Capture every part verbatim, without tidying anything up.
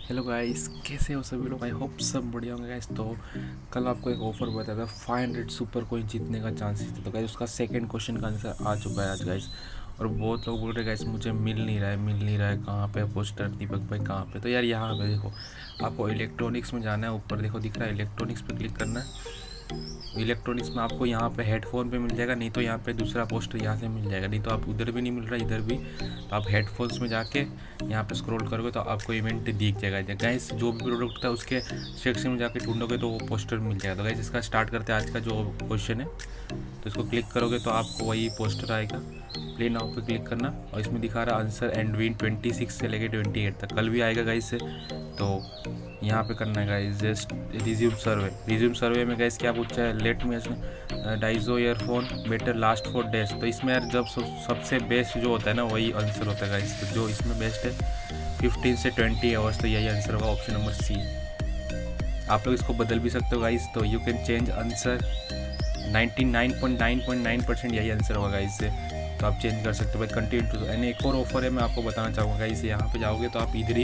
Hello guys, कैसे हो सभी लोग। आई होप सब बढ़िया होंगे गाइस। तो कल आपको एक ऑफर बताया था, फाइव हंड्रेड सुपर कोइन जीतने का चांसेस था। तो गाइस उसका सेकंड क्वेश्चन का आंसर आ चुका है आज गाइस। और बहुत लोग बोल रहे गाइस मुझे मिल नहीं रहा है मिल नहीं रहा है कहाँ पे पोस्टर दीपक भाई कहाँ पे। तो यार यहाँ पे देखो, आपको इलेक्ट्रॉनिक्स में जाना है। ऊपर देखो दिख रहा है इलेक्ट्रॉनिक्स पे क्लिक करना है। इलेक्ट्रॉनिक्स में आपको यहाँ पे हेडफोन पे मिल जाएगा, नहीं तो यहाँ पे दूसरा पोस्टर यहाँ से मिल जाएगा, नहीं तो आप उधर भी नहीं मिल रहा इधर भी। तो आप हेडफोन्स में जाके यहाँ पे स्क्रॉल करोगे तो आपको इवेंट दिख जाएगा। गाइस जो भी प्रोडक्ट था उसके सेक्शन में जाके ढूंढोगे तो वो पोस्टर मिल जाएगा। तो गाइस इसका स्टार्ट करते हैं आज का जो क्वेश्चन है। तो इसको क्लिक करोगे तो आपको वही पोस्टर आएगा। प्ले नाउ पे क्लिक करना और इसमें दिखा रहा है answer and win twenty six से लेके ट्वेंटी एट तक। कल भी आएगा गाइस से। तो यहाँ पे करना है guys just resume survey. Resume survey में गाइस क्या पूछा है, let me Dizo earphone better last four days. तो इसमें यार जब सबसे बेस्ट जो होता है ना वही आंसर होता है गाइस। तो जो इसमें बेस्ट है फिफ्टीन से ट्वेंटी आवर्स, तो यही आंसर होगा, ऑप्शन नंबर सी। आप लोग इसको बदल भी सकते हो गाइस। तो you can change answer, ninety nine point nine point nine percent यही आंसर होगा इससे। तो आप चेंज कर सकते हो भाई। कंटिन्यू टू एंड एक और ऑफर है मैं आपको बताना चाहूँगा गाइस। यहाँ पे जाओगे तो आप इधर ही,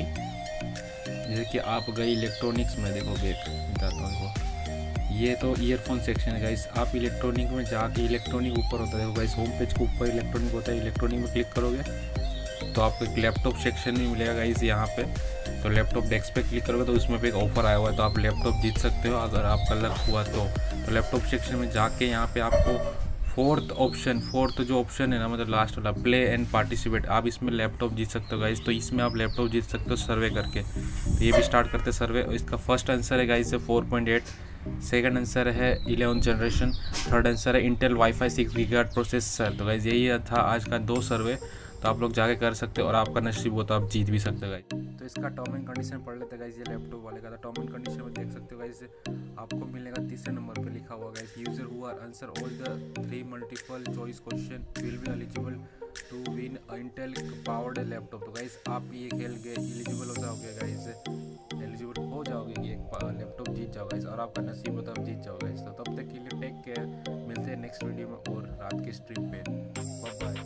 जैसे कि आप गए इलेक्ट्रॉनिक्स में, देखो बैक बताता हूँ आपको। ये तो ईयरफोन सेक्शन है गाइस। आप इलेक्ट्रॉनिक में जाके, इलेक्ट्रॉनिक ऊपर होता है देखो गाइस, होम पेज के ऊपर इलेक्ट्रॉनिक होता है। इलेक्ट्रॉनिक में क्लिक करोगे तो आपको एक लैपटॉप सेक्शन भी मिलेगा गाइस यहाँ पे। तो लैपटॉप डेस्क पे क्लिक करोगे तो उसमें पे एक ऑफर आया हुआ है, तो आप लैपटॉप जीत सकते हो अगर आपका लक हुआ तो। तो लैपटॉप सेक्शन में जाके यहाँ पे आपको फोर्थ ऑप्शन, फोर्थ जो ऑप्शन है ना, मतलब लास्ट वाला, प्ले एंड पार्टिसिपेट, आप इसमें लैपटॉप जीत सकते हो गाइस। तो इसमें आप लैपटॉप जीत सकते हो सर्वे करके। तो ये भी स्टार्ट करते हैं सर्वे। इसका फर्स्ट आंसर है guys four point eight, second answer है इलेवन जनरेशन, थर्ड आंसर है Intel WiFi six gigahertz processor. तो गाइस यही था आज का दो सर्वे। तो आप लोग जाके कर सकते हो और आपका नसीब हो तो आप जीत भी सकते हो गाइस। तो इसका टर्म एंड कंडीशन पढ़ लेते हैं गाइस। ये लैपटॉप वाले का था। टर्म एंड कंडीशन में देख सकते हो गाइस, आपको मिलेगा तीसरे नंबर पे लिखा हुआ guys, user who are answer all the three multiple choice question will be eligible to win Intel powered laptop. तो गाइस आप ये खेल के एलिजिबल हो जाओगे गाइस, एलिजिबल हो जाओगे कि एक लैपटॉप जीत जाओ गाइस, और आपका नसीब हो तो आप जीत जाओ गाइस। तो तब तक के लिए टेक केयर, मिलते हैं नेक्स्ट वीडियो में और रात की स्ट्रीम पे। Bye bye.